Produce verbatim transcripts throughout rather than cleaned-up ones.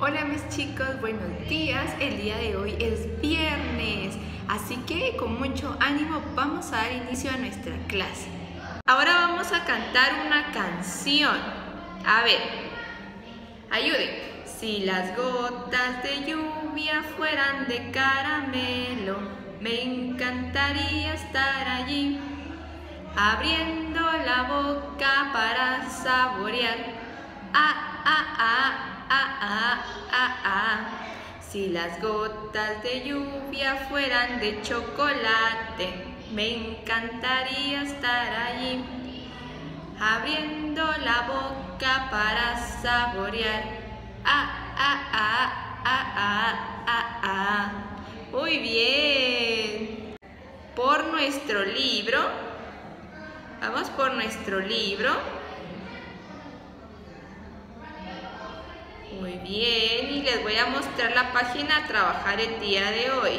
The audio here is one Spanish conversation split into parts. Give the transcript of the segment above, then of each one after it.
Hola mis chicos, buenos días. El día de hoy es viernes, así que con mucho ánimo vamos a dar inicio a nuestra clase. Ahora vamos a cantar una canción. A ver, ayuden. Si las gotas de lluvia fueran de caramelo, me encantaría estar allí, abriendo la boca para saborear. Ah, ah, ah. Ah, ah, ah, ah. Si las gotas de lluvia fueran de chocolate, me encantaría estar allí, abriendo la boca para saborear. Ah, ah, ah, ah, ah, ah, ah. Muy bien. Por nuestro libro, vamos por nuestro libro. Muy bien, y les voy a mostrar la página a trabajar el día de hoy.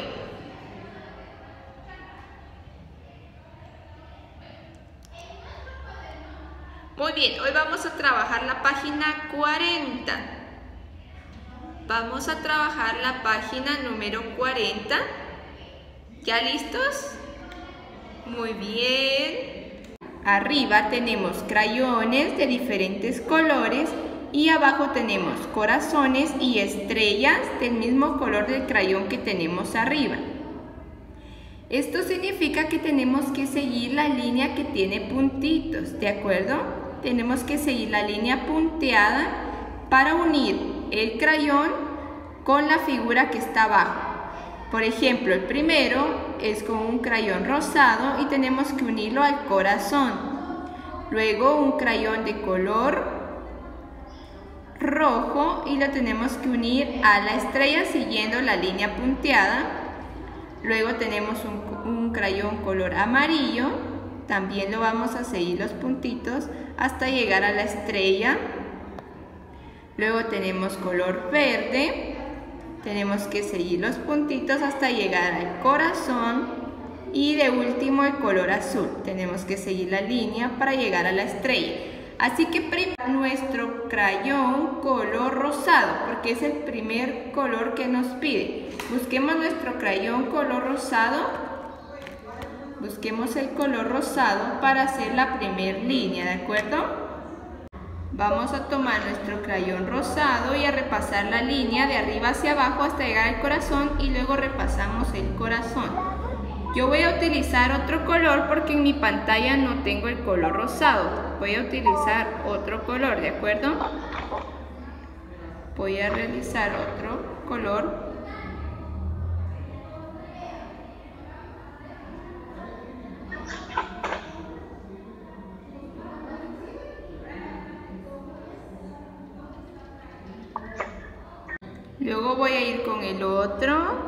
Muy bien, hoy vamos a trabajar la página cuarenta. Vamos a trabajar la página número cuarenta. ¿Ya listos? Muy bien. Arriba tenemos crayones de diferentes colores. Y abajo tenemos corazones y estrellas del mismo color del crayón que tenemos arriba. Esto significa que tenemos que seguir la línea que tiene puntitos, ¿de acuerdo? Tenemos que seguir la línea punteada para unir el crayón con la figura que está abajo. Por ejemplo, el primero es con un crayón rosado y tenemos que unirlo al corazón. Luego un crayón de color rojo y lo tenemos que unir a la estrella siguiendo la línea punteada. Luego tenemos un, un crayón color amarillo, también lo vamos a seguir los puntitos hasta llegar a la estrella. Luego tenemos color verde, tenemos que seguir los puntitos hasta llegar al corazón. Y de último el color azul, tenemos que seguir la línea para llegar a la estrella. Así que primero nuestro crayón color rosado, porque es el primer color que nos pide. Busquemos nuestro crayón color rosado. Busquemos el color rosado para hacer la primera línea, ¿de acuerdo? Vamos a tomar nuestro crayón rosado y a repasar la línea de arriba hacia abajo hasta llegar al corazón y luego repasamos el corazón. Yo voy a utilizar otro color porque en mi pantalla no tengo el color rosado. Voy a utilizar otro color, ¿de acuerdo? Voy a realizar otro color. Luego voy a ir con el otro.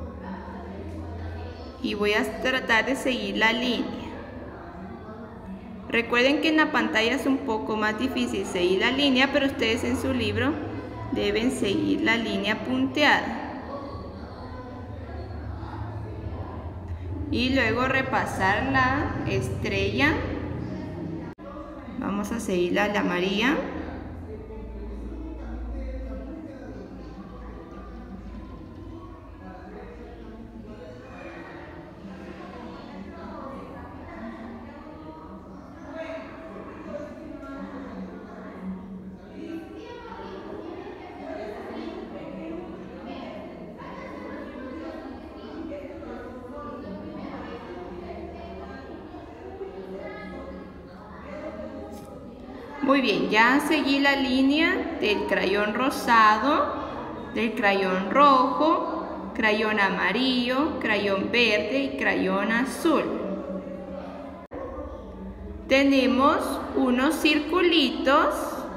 Y voy a tratar de seguir la línea. Recuerden que en la pantalla es un poco más difícil seguir la línea, pero ustedes en su libro deben seguir la línea punteada. Y luego repasar la estrella. Vamos a seguir la, la amarilla. Muy bien, ya seguí la línea del crayón rosado, del crayón rojo, crayón amarillo, crayón verde y crayón azul. Tenemos unos circulitos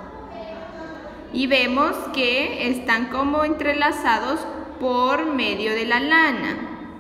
y vemos que están como entrelazados por medio de la lana.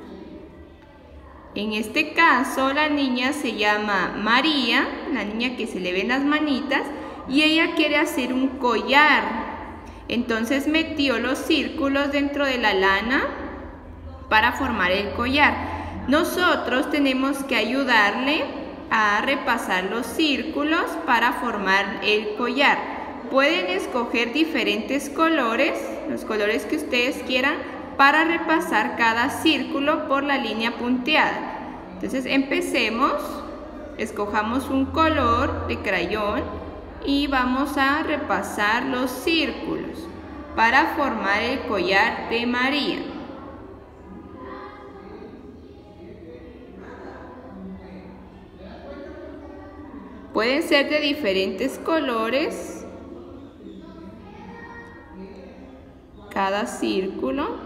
En este caso la niña se llama María, la niña que se le ven las manitas, y ella quiere hacer un collar. Entonces metió los círculos dentro de la lana para formar el collar. Nosotros tenemos que ayudarle a repasar los círculos para formar el collar. Pueden escoger diferentes colores, los colores que ustedes quieran, para repasar cada círculo por la línea punteada. Entonces empecemos, escojamos un color de crayón y vamos a repasar los círculos para formar el collar de María. Pueden ser de diferentes colores cada círculo.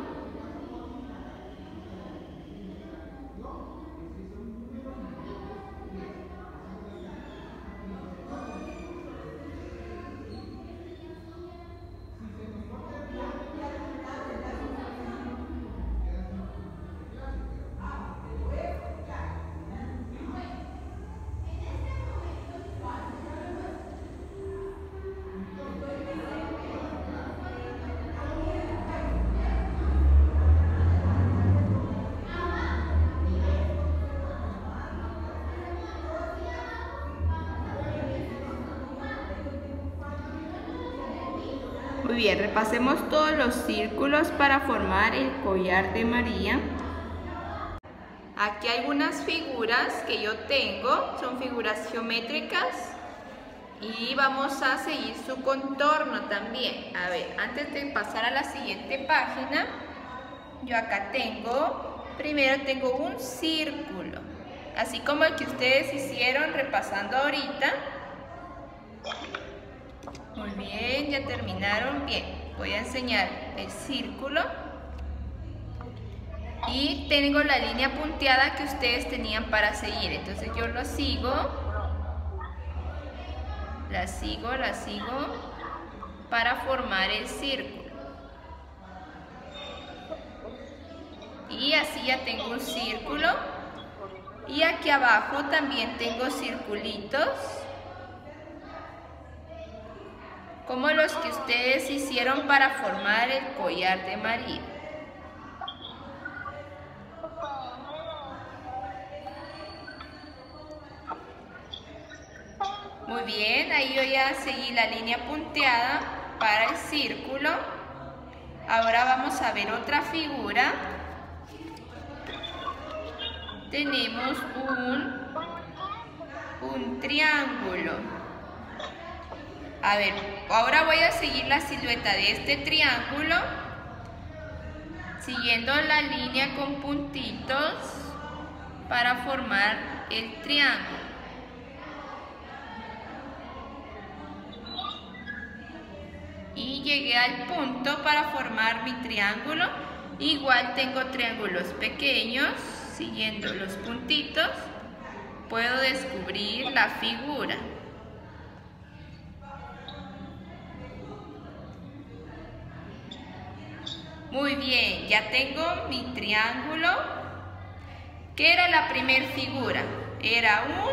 Muy bien, repasemos todos los círculos para formar el collar de María. Aquí hay algunas figuras que yo tengo, son figuras geométricas y vamos a seguir su contorno también. A ver, antes de pasar a la siguiente página, yo acá tengo, primero tengo un círculo, así como el que ustedes hicieron repasando ahorita. Muy bien, ya terminaron. Bien, voy a enseñar el círculo y tengo la línea punteada que ustedes tenían para seguir. Entonces yo lo sigo, la sigo, la sigo para formar el círculo. Y así ya tengo un círculo. Y aquí abajo también tengo circulitos, como los que ustedes hicieron para formar el collar de María. Muy bien, ahí yo ya seguí la línea punteada para el círculo. Ahora vamos a ver otra figura. Tenemos un, un triángulo. A ver, ahora voy a seguir la silueta de este triángulo, siguiendo la línea con puntitos para formar el triángulo. Y llegué al punto para formar mi triángulo. Igual tengo triángulos pequeños, siguiendo los puntitos, puedo descubrir la figura. Muy bien, ya tengo mi triángulo. ¿Qué era la primera figura? Era un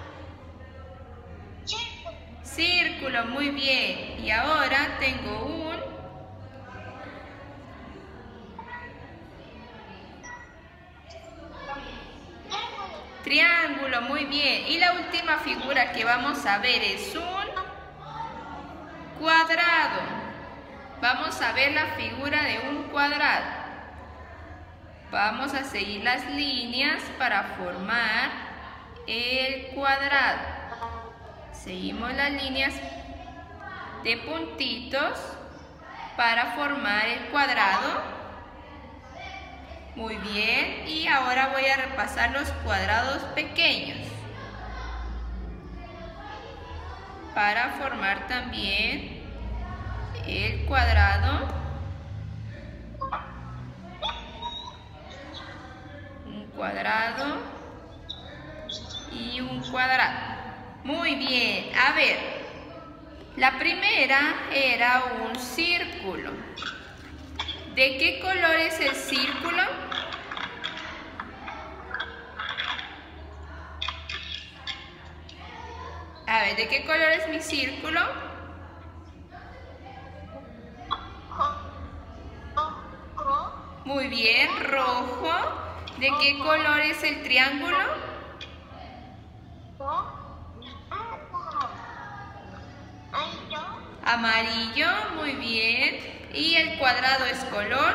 círculo, muy bien. Y ahora tengo un triángulo, muy bien. Y la última figura que vamos a ver es un cuadrado. Vamos a ver la figura de un cuadrado. Vamos a seguir las líneas para formar el cuadrado. Seguimos las líneas de puntitos para formar el cuadrado. Muy bien, y ahora voy a repasar los cuadrados pequeños para formar también el cuadrado, un cuadrado y un cuadrado. Muy bien, a ver, la primera era un círculo. ¿De qué color es el círculo? A ver, ¿de qué color es mi círculo? Muy bien, rojo. ¿De qué color es el triángulo? Amarillo, muy bien. ¿Y el cuadrado es color?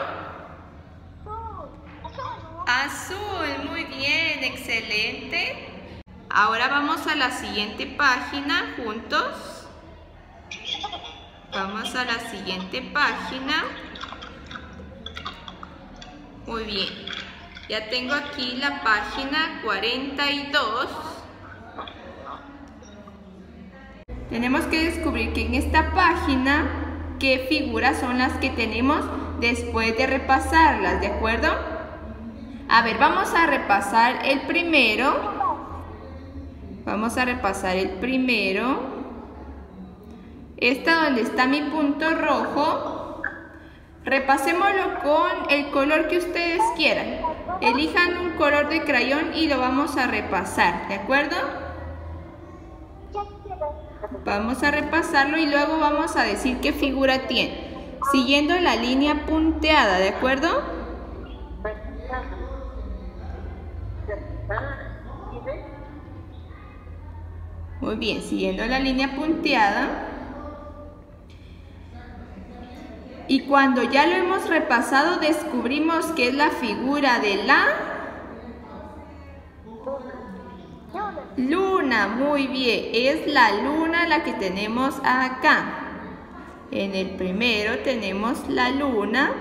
Azul, muy bien, excelente. Ahora vamos a la siguiente página juntos. Vamos a la siguiente página. Muy bien. Ya tengo aquí la página cuarenta y dos. Tenemos que descubrir que en esta página, qué figuras son las que tenemos después de repasarlas, ¿de acuerdo? A ver, vamos a repasar el primero. Vamos a repasar el primero. Esta donde está mi punto rojo. Repasémoslo con el color que ustedes quieran. Elijan un color de crayón y lo vamos a repasar, ¿de acuerdo? Vamos a repasarlo y luego vamos a decir qué figura tiene. Siguiendo la línea punteada, ¿de acuerdo? Muy bien, siguiendo la línea punteada. Y cuando ya lo hemos repasado, descubrimos que es la figura de la luna. Muy bien, es la luna la que tenemos acá. En el primero tenemos la luna.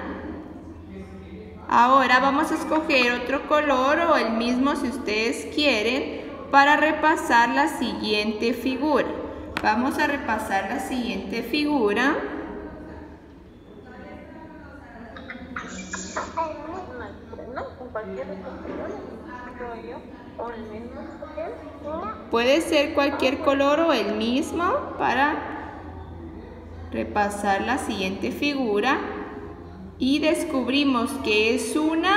Ahora vamos a escoger otro color o el mismo si ustedes quieren para repasar la siguiente figura. Vamos a repasar la siguiente figura. Puede ser cualquier color o el mismo para repasar la siguiente figura. Y descubrimos que es una...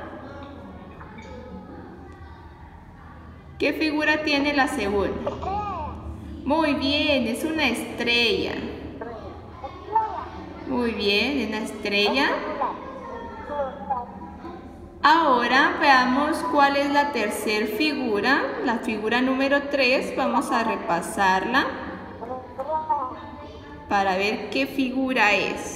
¿Qué figura tiene la segunda? Muy bien, es una estrella. Muy bien, una estrella. Ahora veamos cuál es la tercera figura, la figura número tres. Vamos a repasarla para ver qué figura es.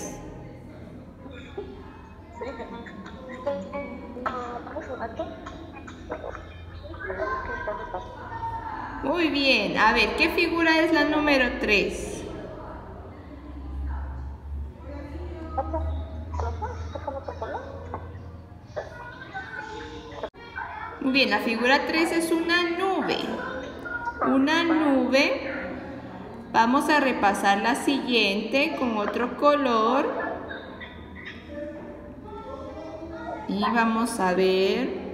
Muy bien, a ver, ¿qué figura es la número tres? Muy bien, la figura tres es una nube. Una nube. Vamos a repasar la siguiente con otro color. Y vamos a ver.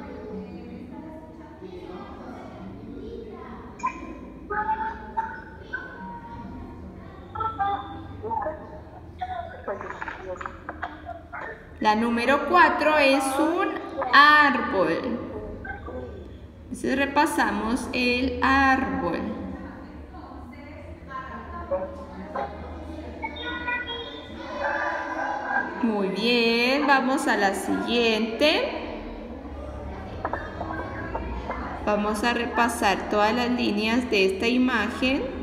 La número cuatro es un árbol. Entonces repasamos el árbol. Muy bien, vamos a la siguiente. Vamos a repasar todas las líneas de esta imagen.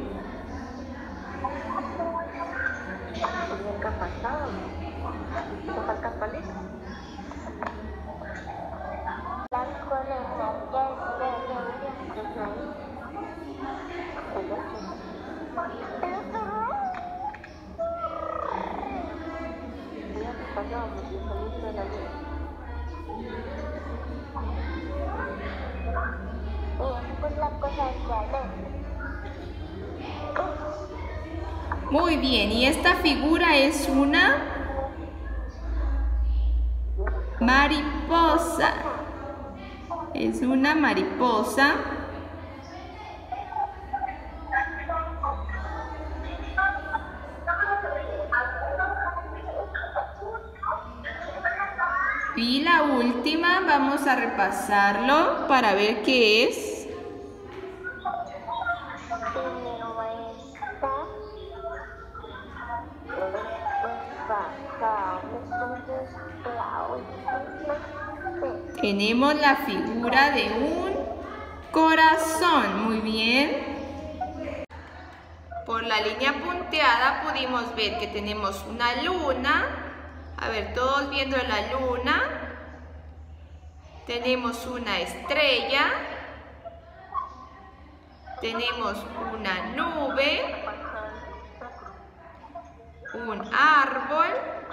Muy bien, y esta figura es una mariposa. Es una mariposa. Y la última, vamos a repasarlo para ver qué es. Tenemos la figura de un corazón. Muy bien. Por la línea punteada pudimos ver que tenemos una luna. A ver, todos viendo la luna. Tenemos una estrella. Tenemos una nube. Un árbol.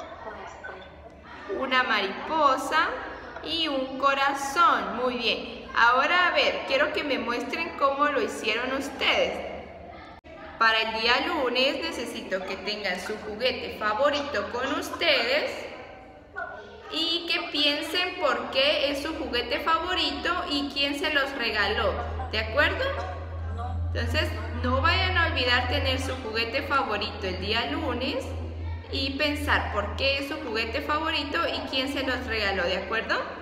Una mariposa. Y un corazón. Muy bien. Ahora a ver, quiero que me muestren cómo lo hicieron ustedes. Para el día lunes necesito que tengan su juguete favorito con ustedes y que piensen por qué es su juguete favorito y quién se los regaló, ¿de acuerdo? Entonces no vayan a olvidar tener su juguete favorito el día lunes y pensar por qué es su juguete favorito y quién se los regaló, ¿de acuerdo?